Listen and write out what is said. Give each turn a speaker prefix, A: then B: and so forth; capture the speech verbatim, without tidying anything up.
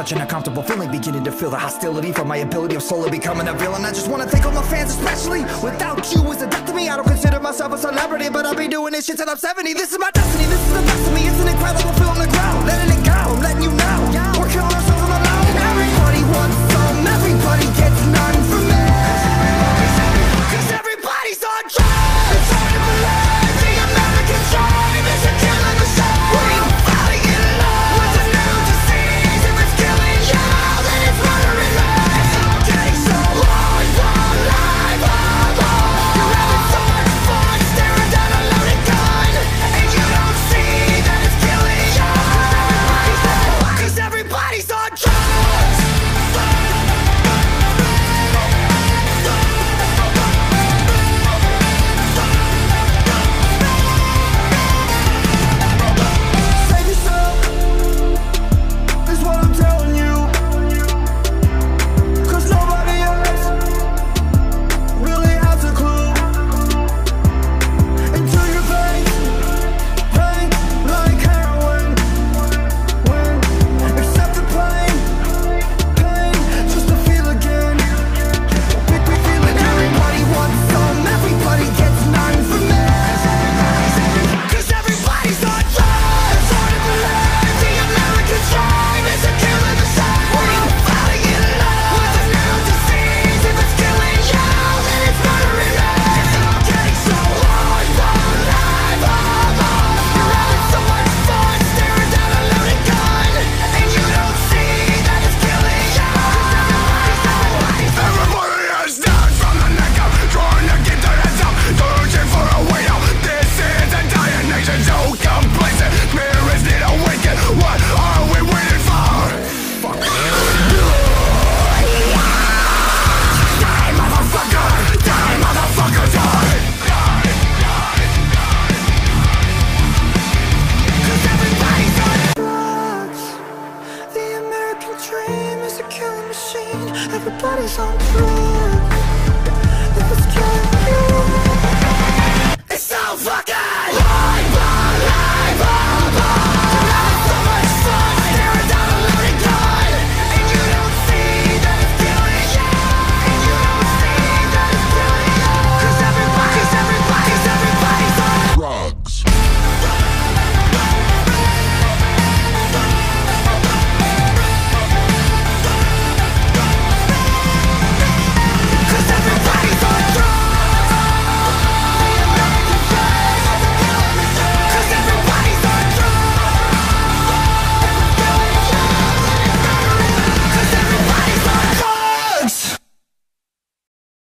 A: such an uncomfortable feeling, beginning to feel the hostility from my ability of slowly becoming a villain. I just wanna thank all my fans especially. Without you is a death to me. I don't consider myself a celebrity, but I'll be doing this shit till I'm seventy. This is my destiny, this is the best of me. It's an incredible feeling to grow. Letting it go, I'm letting you know. We're killing ourselves on the low. Everybody wants some, everybody gets none from me.